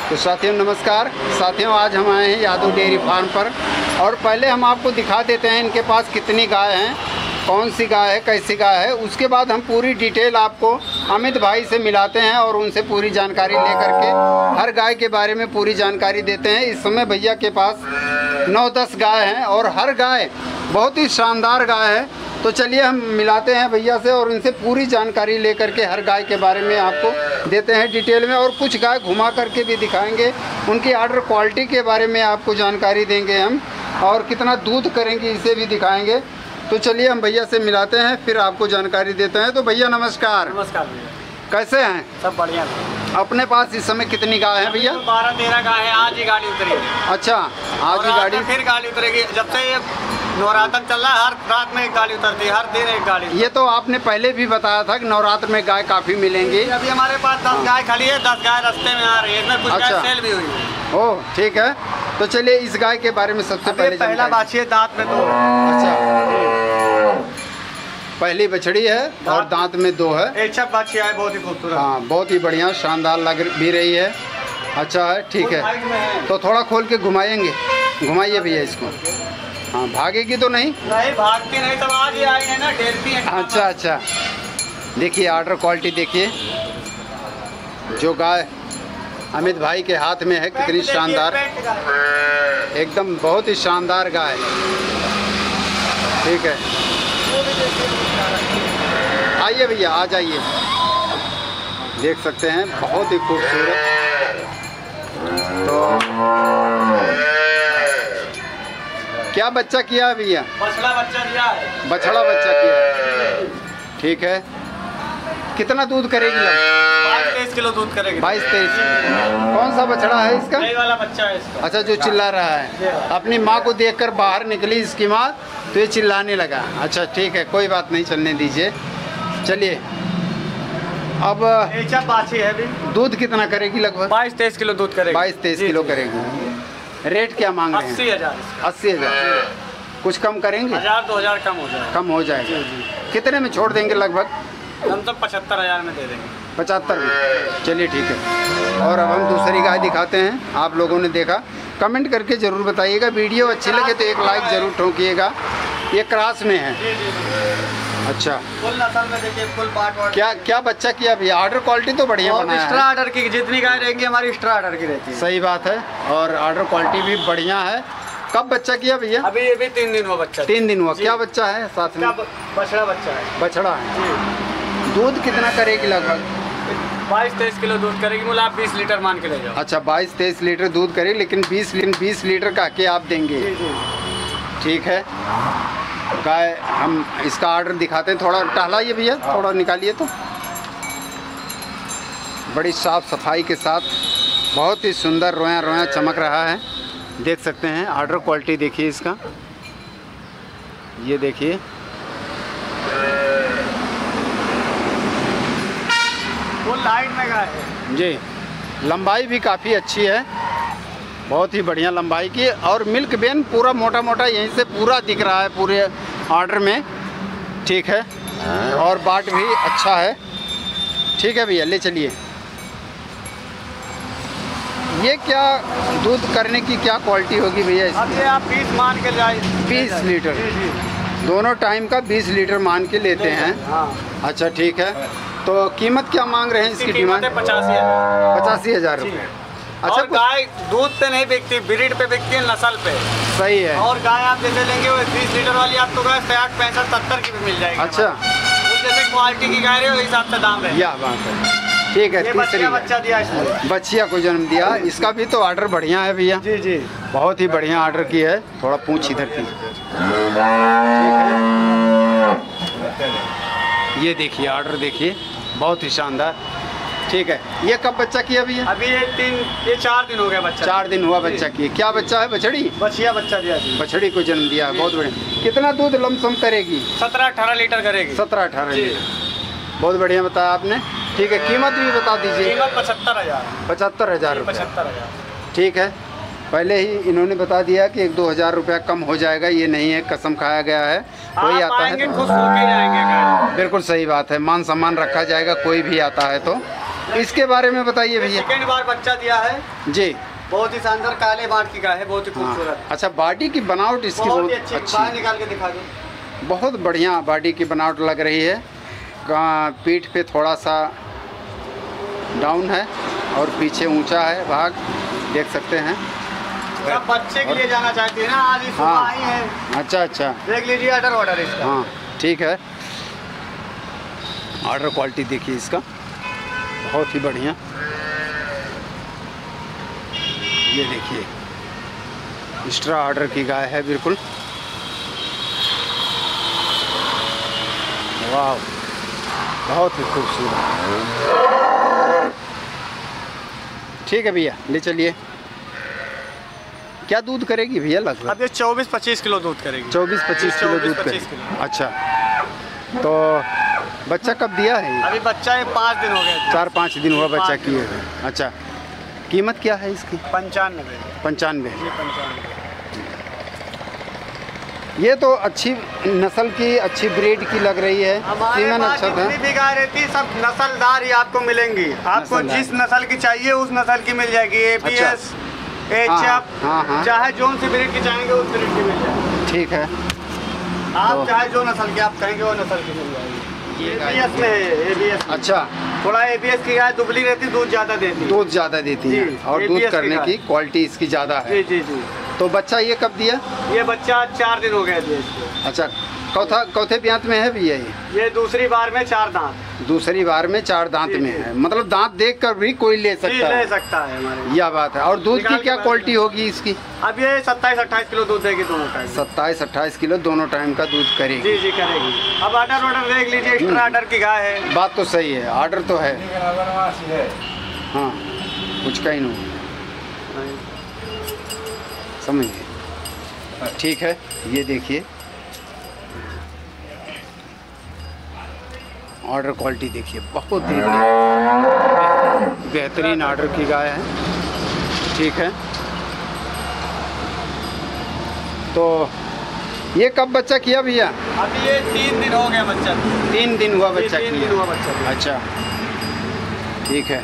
तो साथियों नमस्कार। साथियों आज हम आए हैं यादव डेयरी फार्म पर और पहले हम आपको दिखा देते हैं इनके पास कितनी गाय हैं, कौन सी गाय है, कैसी गाय है। उसके बाद हम पूरी डिटेल आपको अमित भाई से मिलाते हैं और उनसे पूरी जानकारी लेकर के हर गाय के बारे में पूरी जानकारी देते हैं। इस समय भैया के पास 9-10 गाय हैं और हर गाय बहुत ही शानदार गाय है। तो चलिए हम मिलाते हैं भैया से और इनसे पूरी जानकारी लेकर के हर गाय के बारे में आपको देते हैं डिटेल में, और कुछ गाय घुमा करके भी दिखाएंगे, उनकी आर्डर क्वालिटी के बारे में आपको जानकारी देंगे हम, और कितना दूध करेंगे इसे भी दिखाएंगे। तो चलिए हम भैया से मिलाते हैं फिर आपको जानकारी देते हैं। तो भैया नमस्कार। नमस्कार भैया, कैसे हैं? सब बढ़िया। अपने पास इस समय कितनी गाय है भैया? 12-13 गाय है। आज ही गाड़ी उतरी है। अच्छा, आज ही गाड़ी? फिर गाड़ी उतरेगी। जब से ये नवरात्र चल रहा है हर रात में एक गाड़ी उतरती है, हर दिन एक गाड़ी। ये तो आपने पहले भी बताया था कि नवरात्र में गाय काफ़ी मिलेंगी। अभी हमारे पास 10 गाय खड़ी है, 10 गाय रास्ते में आ रही है, इसमें कुछ अच्छा। गाय सेल भी हुई है। ओह ठीक है, तो चलिए इस गाय के बारे में सबसे पहले पहला बाछी है, दांत में 2। अच्छा, पहली बछड़ी है और दांत में 2 है। एक छप बाछी है, बहुत ही खूबसूरत। हाँ, बहुत ही बढ़िया शानदार लग भी रही है। अच्छा है, ठीक है। तो थोड़ा खोल के घुमाएंगे, घुमाइए भैया इसको। हाँ, भागेगी तो नहीं? नहीं भागती नहीं, तब आज ही आई है ना, ढेरती है। अच्छा अच्छा, देखिए आर्डर क्वालिटी देखिए, जो गाय अमित भाई के हाथ में है कितनी शानदार, एकदम बहुत ही शानदार गाय। ठीक है, आइए भैया, आ जाइए, देख सकते हैं बहुत ही खूबसूरत। तो क्या बच्चा किया है भैया? बछड़ा बच्चा दिया है। बछड़ा बच्चा किया है, ठीक है। कितना दूध करेगी? 22-23 किलो दूध करेगी। 22-23। कौन सा बछड़ा है इसका? नई वाला बच्चा है इसका। अच्छा, जो चिल्ला रहा है, अपनी माँ को देखकर बाहर निकली इसकी माँ तो ये चिल्लाने लगा। अच्छा ठीक है, कोई बात नहीं, चलने दीजिए। चलिए अब बाछी है भी। दूध कितना करेगी? लगभग 22-23 किलो दूध करेगी। 22-23 किलो करेगी। रेट क्या मांग रहे हैं? 80,000। 80,000। कुछ कम करेंगे? 1,000-2,000 कम हो जाएगा। कम हो जाएगा। कितने में छोड़ देंगे? लगभग हम तो 75,000 में दे देंगे। 75 में? चलिए ठीक है। और अब हम दूसरी गाय दिखाते हैं। आप लोगों ने देखा, कमेंट करके ज़रूर बताइएगा। वीडियो अच्छी लगे तो एक लाइक ज़रूर ठोकिएगा। ये क्रॉस में है। अच्छा, फुल नस्ल में देखिए, फुल पार्ट। क्या क्या बच्चा किया भैया? आर्डर क्वालिटी तो बढ़िया बनाया है। एक्स्ट्रा आर्डर की जितनी गाय रहेंगी हमारी एक्स्ट्रा आर्डर की रहती है। सही बात है, और आर्डर क्वालिटी भी बढ़िया है। कब बच्चा किया भैया? अभी ये भी 3 दिन हुआ बच्चा। 3 दिन हुआ। क्या बच्चा है साथ में? बछड़ा बच्चा है। बछड़ा है। दूध कितना करेगी? लगभग 22-23 किलो दूध करेगी। मूल आप 20 लीटर मान के ले जाओ। अच्छा, 22-23 लीटर दूध करेगी, लेकिन 20 लीटर का के आप देंगे? ठीक है। गाय हम इसका आर्डर दिखाते हैं। थोड़ा टहलाइए भैया, थोड़ा निकालिए। तो बड़ी साफ़ सफाई के साथ बहुत ही सुंदर रोया रोया चमक रहा है। देख सकते हैं आर्डर क्वालिटी देखिए इसका, ये देखिए। वो लाइट में गाय है जी, लंबाई भी काफ़ी अच्छी है, बहुत ही बढ़िया लंबाई की। और मिल्क बेन पूरा मोटा मोटा यहीं से पूरा दिख रहा है पूरे ऑर्डर में। ठीक है, और बाट भी अच्छा है। ठीक है भैया, ले चलिए। ये क्या दूध करने की क्या क्वालिटी होगी भैया इसकी? अब ये आप 20 मान के जाइए। 20 लीटर दोनों टाइम का 20 लीटर मान के लेते हैं। हाँ। अच्छा ठीक है, तो कीमत क्या मांग रहे हैं इसकी? डिमांड 85,000 रुपये। अच्छा, और गाय दूध पे नहीं बिकती, ब्रीड पे बिकती है, नस्ल पे। सही है। और गाय आप जैसे लेंगे वो 20 लीटर वाली आपको गाय 60, 65, 70 की भी मिल जाएगी। अच्छा, जैसे क्वालिटी की गाय है उस हिसाब से दाम है। यह बात है। ठीक है, तीसरी बच्चा दिया इसने, बच्चिया को जन्म दिया। इसका भी तो ऑर्डर बढ़िया है भैया। जी जी, बहुत ही बढ़िया ऑर्डर की है। थोड़ा पूंछ इधर की। ठीक है, ये देखिए ऑर्डर देखिए, बहुत ही शानदार। ठीक है, ये कब बच्चा किया भैया? अभी ये 4 दिन हो गया बच्चा। 4 दिन हुआ बच्चा किए। क्या बच्चा है? बछड़ी? बछिया बच्चा दिया जी। बछड़ी को जन्म दिया है, बहुत बढ़िया। कितना दूध लमसम करेगी? 17-18 लीटर करेगी। 17-18 लीटर, बहुत बढ़िया बताया आपने। ठीक है, कीमत भी बता दीजिए। कीमत 75,000। 75,000 रुपये। 75,000। ठीक है, पहले ही इन्होंने बता दिया कि 1-2 हज़ार रुपया कम हो जाएगा। ये नहीं है कसम खाया गया है, कोई आता है खुश होके जाएंगे। बिल्कुल सही बात है, मान सम्मान रखा जाएगा कोई भी आता है तो। इसके बारे में बताइए भैया। सेकंड बार बच्चा दिया है जी। बहुत ही शानदार काले बाट की गाय है, बहुत ही हाँ। खूबसूरत। अच्छा, बॉडी की बनावट इसकी बहुत अच्छी। अच्छी, बाहर निकाल के दिखा दो। बहुत बढ़िया बॉडी की बनावट लग रही है। पीठ पे थोड़ा सा डाउन है और पीछे ऊंचा है भाग, देख सकते हैं। सब बच्चे के लिए जाना चाहती है ना, आज ही सुबह आई है। अच्छा अच्छा, देख लीजिए ऑर्डर इसका। हाँ ठीक है। ऑर्डर क्वालिटी देखिए इसका, बहुत ही बढ़िया। ये देखिए एक्स्ट्रा ऑर्डर की गाय है बिल्कुल। वाह, बहुत ही खूबसूरत। ठीक है भैया, ले चलिए। क्या दूध करेगी भैया लगभग? अब ये 24-25 किलो दूध करेगी। 24-25 किलो दूध 24-25 करेगी। किलो। अच्छा, तो बच्चा कब दिया है ये? अभी बच्चा ये 5 दिन हो गए। 4-5 दिन हुआ बच्चा 5 दिन किए हुए। अच्छा, कीमत क्या है इसकी? 95। 95। जी 95। ये तो अच्छी नस्ल की, अच्छी ब्रीड की लग रही है। हमारे सीमन पास अच्छा था। जितनी भी गाय रहती सब नस्लदार ही आपको मिलेंगी। आपको नस्लदार। जिस नस्ल की चाहिए उस नस्ल की मिल जाएगी। ABS, HF, हाँ। चाहे जो सी ब्रीड की चाहेंगे उस ब्रीड की मिल जाएगी। ठीक है। आप तो- चाहे जो नस्ल की आप कहेंगे वो नस्ल की मिल जाएगी। ABS में है, ABS में। अच्छा, थोड़ा ABS की गाय दुबली रहती, दूध ज़्यादा देती है। दूध ज़्यादा देती है जी, और दूध ABS करने की की क्वालिटी इसकी ज़्यादा है। जी जी जी। तो बच्चा ये कब दिया? ये बच्चा 4 दिन हो गए थे इसको। अच्छा, चौथे ब्यांत में है भैया ये दूसरी बार में 4 दांत। दूसरी बार में 4 दांत जी, में जी। है, मतलब दांत देखकर भी कोई ले जी, सकता ले है। सकता है हमारे। यह बात है। और दूध की निकाल क्या के क्वालिटी होगी इसकी? अब ये 27-28 किलो दूध देगी दोनों टाइम। 27-28 किलो दोनों टाइम का दूध करेगी। जी जी करेगी। अब ऑर्डर देख लीजिए, एक्स्ट्रा ऑर्डर की गाय है। बात तो सही है, ऑर्डर तो है। हाँ, कुछ कहीं नहीं, समझ गए। ठीक है, ये देखिए ऑर्डर क्वालिटी देखिए, बहुत ही बेहतरीन ऑर्डर की गाय है। ठीक है, तो ये कब बच्चा किया भैया? अभी ये 3 दिन हो गया बच्चा। 3 दिन हुआ बच्चा 3 किया। दिन हुआ बच्चा। अच्छा, ठीक है।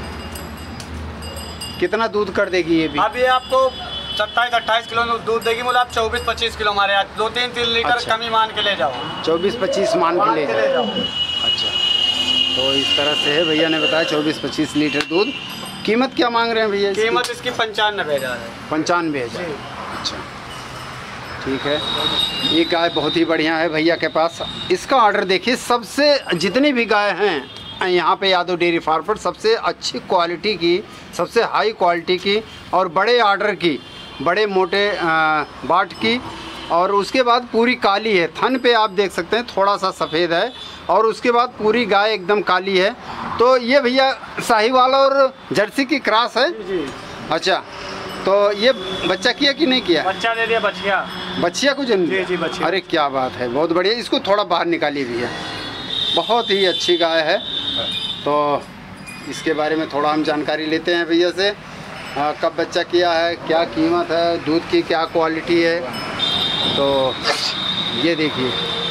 कितना दूध कर देगी ये भी? अब ये आपको 27-28 किलो दूध देगी। मतलब आप 24-25 किलो हमारे यहाँ 2-3 लीटर अच्छा। कमी मान के ले जाओ। 24-25 मान के ले जाओ। जाओ। अच्छा, तो इस तरह से है, भैया ने बताया 24-25 लीटर दूध। कीमत क्या मांग रहे हैं भैया इसकी? कीमत इसकी 95,000 है। 95,000। अच्छा, ठीक है। ये गाय बहुत ही बढ़िया है भैया के पास। इसका ऑर्डर देखिए, सबसे जितनी भी गाय हैं यहाँ पे यादव डेयरी फार्म पर, सबसे अच्छी क्वालिटी की, सबसे हाई क्वालिटी की और बड़े ऑर्डर की, बड़े मोटे बाट की, और उसके बाद पूरी काली है। थन पे आप देख सकते हैं थोड़ा सा सफ़ेद है और उसके बाद पूरी गाय एकदम काली है। तो ये भैया साहिवाल और जर्सी की क्रॉस है। जी। अच्छा, तो ये बच्चा किया कि नहीं किया? बच्चा दे दिया, बछिया। बच्चिया को जन्म दिया? जी, बच्चिया। अरे क्या बात है, बहुत बढ़िया। इसको थोड़ा बाहर निकालिए भैया, बहुत ही अच्छी गाय है। तो इसके बारे में थोड़ा हम जानकारी लेते हैं भैया से। कब बच्चा किया है, क्या कीमत है, दूध की क्या क्वालिटी है। तो ये देखिए,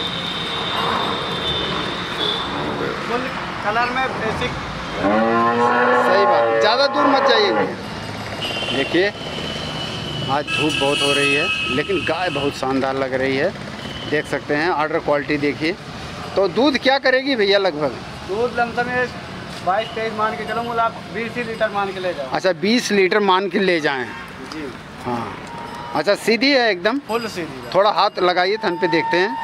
फुल कलर में बेसिक। सही बात, ज़्यादा दूर मत जाइए भैया। देखिए, आज धूप बहुत हो रही है लेकिन गाय बहुत शानदार लग रही है, देख सकते हैं। ऑर्डर क्वालिटी देखिए। तो दूध क्या करेगी भैया लगभग? दूध लमसम 22-23 मान के चलो। मतलब आप 20 ही लीटर मान के ले जाओ। अच्छा, 20 लीटर मान के ले जाएं। जी। हाँ, अच्छा, सीधी है एकदम? फुल सीधी। थोड़ा हाथ लगाइए थन पे, देखते हैं।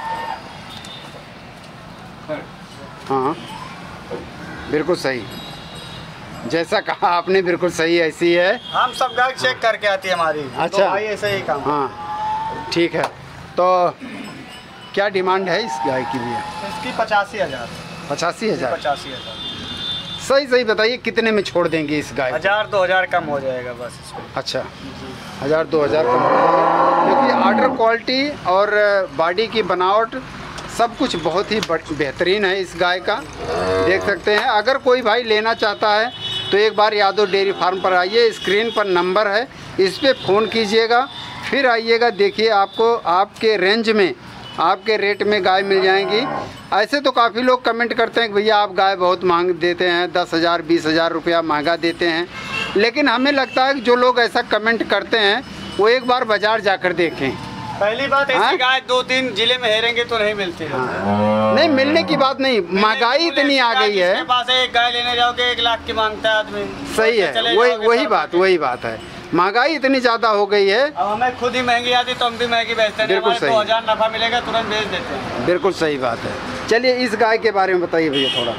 हाँ, बिल्कुल सही, जैसा कहा आपने, बिल्कुल सही ऐसी है। हम सब गाय चेक करके आती है हमारी। अच्छा। तो भाई ऐसे ही काम। हाँ, ठीक है। तो क्या डिमांड है इस गाय की भैया? इसकी 85,000। 85,000। 85,000। सही बताइए, कितने में छोड़ देंगे इस गाय को? 1,000-2,000 कम हो जाएगा बस इसमें। अच्छा, 1,000-2,000 कम हो जाएगा, क्योंकि ऑर्डर क्वालिटी और बॉडी की बनावट सब कुछ बहुत ही बेहतरीन है इस गाय का, देख सकते हैं। अगर कोई भाई लेना चाहता है तो एक बार यादव डेयरी फार्म पर आइए, स्क्रीन पर नंबर है, इस पर फ़ोन कीजिएगा, फिर आइएगा। देखिए, आपको आपके रेंज में आपके रेट में गाय मिल जाएंगी। ऐसे तो काफ़ी लोग कमेंट करते हैं कि भैया आप गाय बहुत महंग देते हैं, 10,000 20,000 रुपया महंगा देते हैं, लेकिन हमें लगता है कि जो लोग ऐसा कमेंट करते हैं वो एक बार बाज़ार जाकर देखें। पहली बात ऐसी गाय 2-3 जिले में हेरेंगे तो नहीं मिलती है। नहीं मिलने की बात नहीं, महंगाई इतनी आ गई है। जिसके पास एक गाय लेने जाओगे 1 लाख की मांगता है आदमी। सही है, वही बात है, महंगाई इतनी ज़्यादा हो गई है। अब हमें खुद ही महंगी आती तो हम भी महंगी बेचते हैं। बिल्कुल सही, 2000 नफा मिलेगा तुरंत बेच देते हैं। बिल्कुल सही बात है। चलिए इस गाय के बारे में बताइए भैया थोड़ा।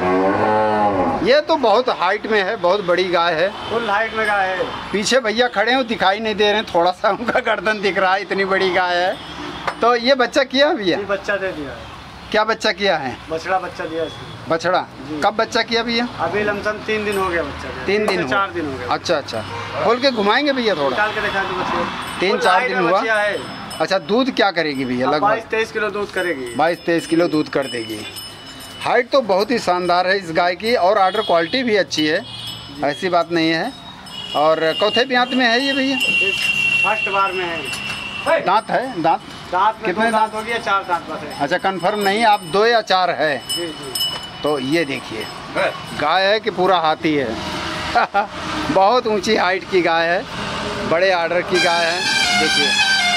ये तो बहुत हाइट में है, बहुत बड़ी गाय है, फुल हाइट में गाय है। पीछे भैया खड़े हैं दिखाई नहीं दे रहे हैं, थोड़ा सा उनका गर्दन दिख रहा है, इतनी बड़ी गाय है। तो ये बच्चा किया भैया? बच्चा दे दिया। क्या बच्चा किया है? बछड़ा बच्चा दिया। बछड़ा कब बच्चा किया भैया? अभी लमसम 3 दिन हो गया बच्चा। 3 दिन 4 दिन हो गया। अच्छा, खोल के घुमाएंगे भैया थोड़ा? 3-4 दिन हुआ। अच्छा, दूध क्या करेगी भैया? लगभग 22-23 किलो दूध करेगी। 22-23 किलो दूध कर देगी। हाइट तो बहुत ही शानदार है इस गाय की, और आर्डर क्वालिटी भी अच्छी है, ऐसी बात नहीं है। और चौथे ब्यात में है ये भैया? फर्स्ट बार में है। दांत है? दांत कितने दांत हो गया? 4 दांत बस है। अच्छा, कंफर्म नहीं, आप 2 या 4 है? जी। तो ये देखिए गाय है कि पूरा हाथी है। बहुत ऊंची हाइट की गाय है, बड़े आर्डर की गाय है। देखिए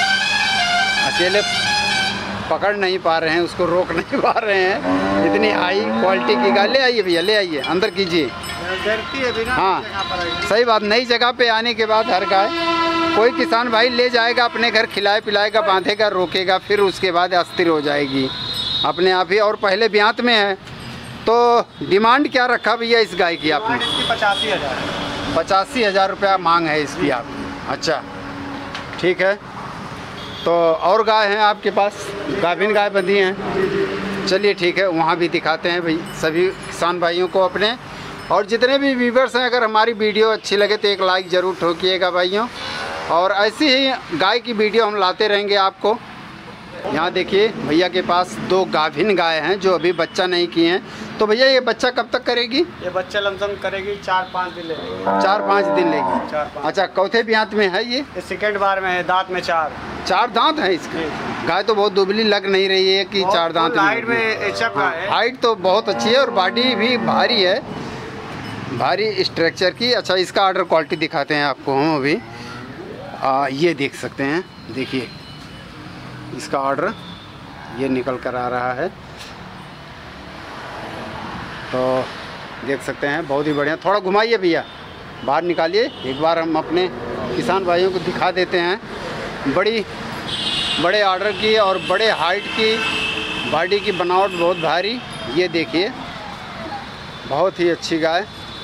अकेले पकड़ नहीं पा रहे हैं, उसको रोक नहीं पा रहे हैं, इतनी हाई क्वालिटी की गाय। ले आइए भैया, ले आइए, अंदर कीजिए। हाँ सही बात, नई जगह पे आने के बाद हर गाय कोई किसान भाई ले जाएगा अपने घर, खिलाए पिलाएगा, बांधेगा, रोकेगा, फिर उसके बाद अस्थिर हो जाएगी अपने आप ही। और पहले ब्यात में है, तो डिमांड क्या रखा भैया इस गाय की आपने? 85,000। 85,000 रुपया मांग है इसकी आपकी। अच्छा ठीक है। तो और गाय हैं आपके पास? गाभिन गाय बंधी हैं? चलिए ठीक है, वहाँ भी दिखाते हैं भाई सभी किसान भाइयों को अपने। और जितने भी व्यूवर्स हैं, अगर हमारी वीडियो अच्छी लगे तो एक लाइक ज़रूर ठोकिएगा भाइयों। और ऐसी ही गाय की वीडियो हम लाते रहेंगे आपको। यहाँ देखिए भैया के पास 2 गाभिन गाय हैं जो अभी बच्चा नहीं किए हैं। तो भैया ये बच्चा कब तक करेगी? ये बच्चा लमसम करेगी 4-5 दिन लेगी। 4-5 दिन लेगी। 4-5। अच्छा, चौथे ब्यात में है ये? सेकंड बार में है, दांत में 4 दांत हैं इसके। गाय तो बहुत दुबली लग नहीं रही है कि 4 दांत। हाइट में एचएफ का है। हाइट तो बहुत अच्छी है और बॉडी भी भारी है, भारी स्ट्रक्चर की। अच्छा, इसका आर्डर क्वालिटी दिखाते हैं आपको हम अभी। ये देख सकते हैं, देखिए इसका ऑर्डर ये निकल कर आ रहा है, तो देख सकते हैं बहुत ही बढ़िया। थोड़ा घुमाइए भैया, बाहर निकालिए एक बार, हम अपने किसान भाइयों को दिखा देते हैं। बड़े ऑर्डर की और बड़े हाइट की, बॉडी की बनावट बहुत भारी। ये देखिए बहुत ही अच्छी गाय।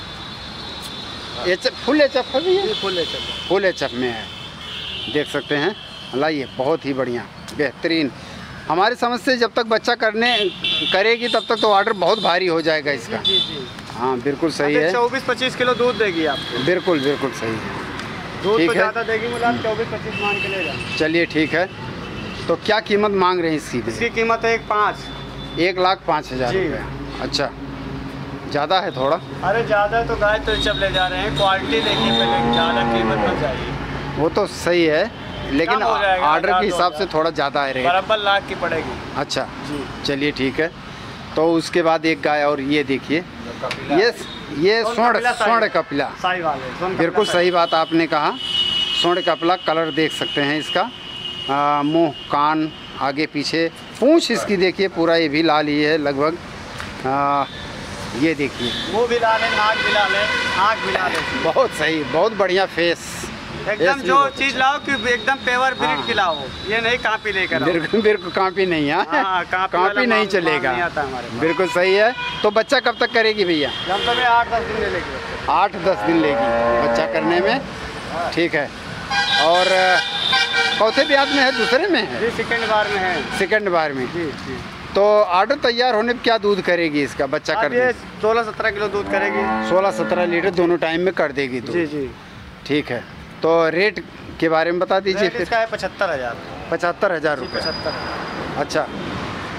फुल एचएफ है भैया? फुल एचएफ में है, देख सकते हैं। लाइए, बहुत ही बढ़िया, बेहतरीन। हमारी समझ से जब तक बच्चा करेगी तब तक तो ऑर्डर बहुत भारी हो जाएगा इसका। जी। हाँ बिल्कुल सही है। 24-25 किलो दूध देगी आपको। बिल्कुल सही है। दूध ठीक तो है, ज़्यादा देगी, मुलायम 24-25 मान के ले जाओ। चलिए ठीक है। तो क्या कीमत मांग रहे हैं इसकी? इसकी कीमत है 1,05,000 रुपये। अच्छा, ज़्यादा है थोड़ा? अरे ज़्यादा है तो गाय तो जब ले जा रहे हैं, क्वालिटी देखिए पहले, ज़्यादा कीमत मत चाहिए। वो तो सही है, लेकिन ऑर्डर के हिसाब से थोड़ा ज़्यादा है रेट। बराबर लाख की पड़ेगी। अच्छा जी, चलिए ठीक है। तो उसके बाद एक गाय और ये देखिए, ये स्वर्ण कपिला। बिल्कुल सही बात आपने कहा, स्वर्ण कपिला। कलर देख सकते हैं इसका, मुंह, कान, आगे पीछे, पूंछ इसकी देखिए पूरा ये भी लाल ही है लगभग। ये देखिए मुंह भी लाल है, नाक भी लाल है, आँख भी लाल है। बहुत सही, बहुत बढ़िया फेस। एकदम जो चीज लाओ कि एकदम पेवर ब्रीड की लाओ, ये नहीं कापी लेकर आओ। बिल्कुल कापी नहीं है, कापी नहीं चलेगा। बिल्कुल सही है। तो बच्चा कब तक करेगी भैया? 8-10 दिन लेगी। 8-10 दिन लेगी बच्चा करने में। ठीक है। और चौथे ब्यात में है? दूसरे में है? सेकंड बार में है। सेकंड बार में। जी। तो ऑर्डर तैयार होने पर क्या दूध करेगी इसका बच्चा करने? 16-17 किलो दूध करेगी। 16-17 लीटर दोनों टाइम में कर देगी दूध। जी। ठीक है। तो रेट के बारे में बता दीजिए फिर। इसका है 75,000। 75,000 रुपये। 75। अच्छा,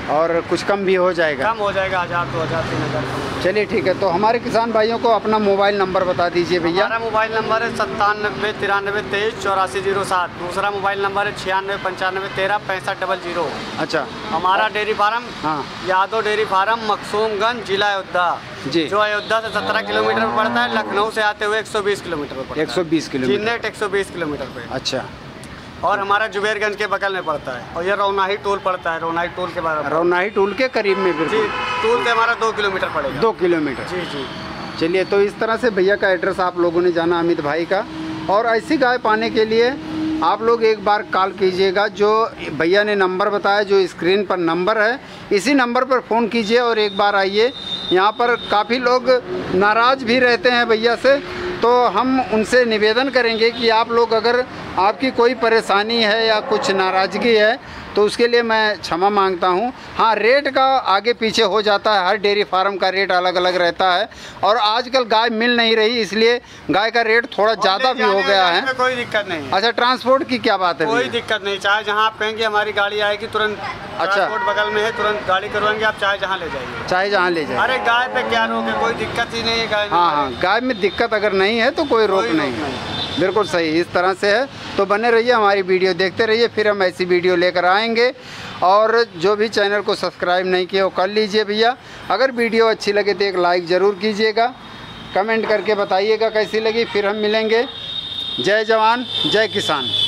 और कुछ कम भी हो जाएगा? कम हो जाएगा, 1000 2000 3000। चलिए ठीक है। तो हमारे किसान भाइयों को अपना मोबाइल नंबर बता दीजिए भैया। हमारा मोबाइल नंबर है 97 93 23 84 07। दूसरा मोबाइल नंबर है 96 95 13 65 00। अच्छा। हमारा डेयरी फार्म हाँ। यादव डेयरी फार्म, मखसूमगंज, जिला अयोध्या जी, जो अयोध्या से 17 किलोमीटर पर पड़ता है। लखनऊ से आते हुए 120 किलोमीटर पर पड़ता है। 120 किलोमीटर। चिन्नेट 120 किलोमीटर पे। अच्छा। और हमारा जुबेरगंज के बगल में पड़ता है। और ये रौनाही टोल पड़ता है, रौनाही टोल के बारे में। रौनाही टोल के करीब में जी, बिल्कुल। टोल से हमारा 2 किलोमीटर पड़ेगा। 2 किलोमीटर। जी जी। चलिए, तो इस तरह से भैया का एड्रेस आप लोगों ने जाना, अमित भाई का। और ऐसी गाय पाने के लिए आप लोग एक बार कॉल कीजिएगा, जो भैया ने नंबर बताया, जो स्क्रीन पर नंबर है, इसी नंबर पर फ़ोन कीजिए और एक बार आइए। यहाँ पर काफ़ी लोग नाराज़ भी रहते हैं भैया से, तो हम उनसे निवेदन करेंगे कि आप लोग अगर आपकी कोई परेशानी है या कुछ नाराज़गी है तो उसके लिए मैं क्षमा मांगता हूँ। हाँ, रेट का आगे पीछे हो जाता है, हर डेयरी फार्म का रेट अलग अलग रहता है और आजकल गाय मिल नहीं रही, इसलिए गाय का रेट थोड़ा ज़्यादा भी हो गया है। कोई दिक्कत नहीं। अच्छा, ट्रांसपोर्ट की क्या बात है? कोई दिक्कत नहीं, चाहे जहाँ आप कहेंगे हमारी गाड़ी आएगी तुरंत। अच्छा। ट्रांसपोर्ट बगल में है, तुरंत गाड़ी करवाएंगे, आप चाहे जहाँ ले जाइए। चाहे जहाँ ले जाए। अरे गाय पे क्या रोक है, कोई दिक्कत ही नहीं है गाय में। हाँ हाँ, गाय में दिक्कत अगर नहीं है तो कोई रोक नहीं है। बिल्कुल सही, इस तरह से है। तो बने रहिए, हमारी वीडियो देखते रहिए, फिर हम ऐसी वीडियो लेकर आएंगे। और जो भी चैनल को सब्सक्राइब नहीं किया वो कर लीजिए भैया। अगर वीडियो अच्छी लगे तो एक लाइक ज़रूर कीजिएगा, कमेंट करके बताइएगा कैसी लगी। फिर हम मिलेंगे। जय जवान जय किसान।